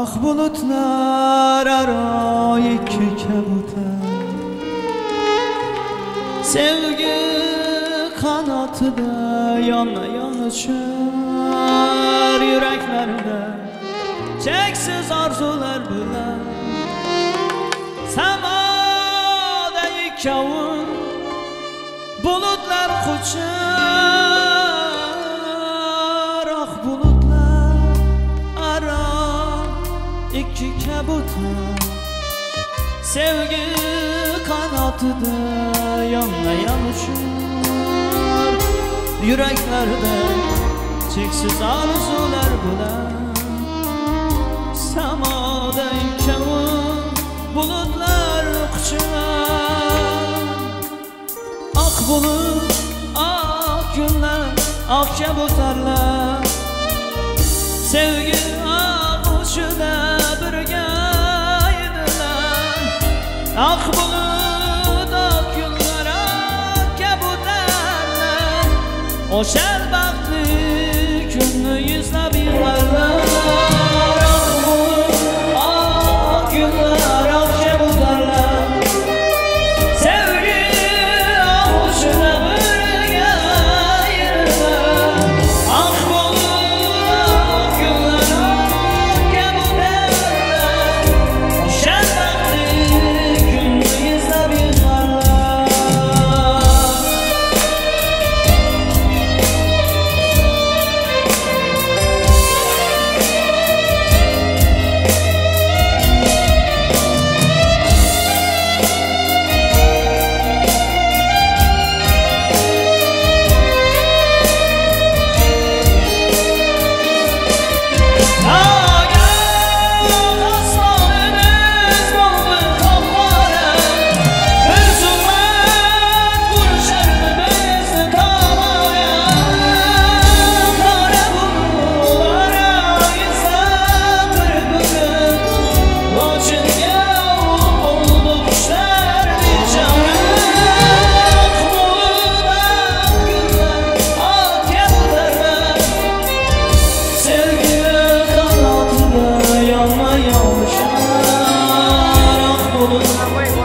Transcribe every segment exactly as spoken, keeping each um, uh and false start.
Ah bulutlar aro iki kabutar, sevgi kanatida yana yana uçar, yüreklerinde çeksiz arzular bilen semada ikavun bulutlar uçar. Ah bulutlar aro iki kabutar, sevgi kanatıda yana yana uçar, yüreklerde çeksiz arzular bilen semada ikavun bulutlar uçar. Ak bulut, ak günler, ak kabutarlar, sevgi ağuşida birga ediler. Ak bulut, ak günler, ak kabutarlar, o'sha baxtli kunni yuzlab yig'larlar.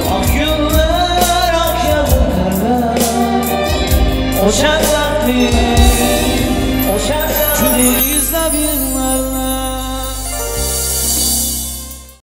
O'sha vaqtli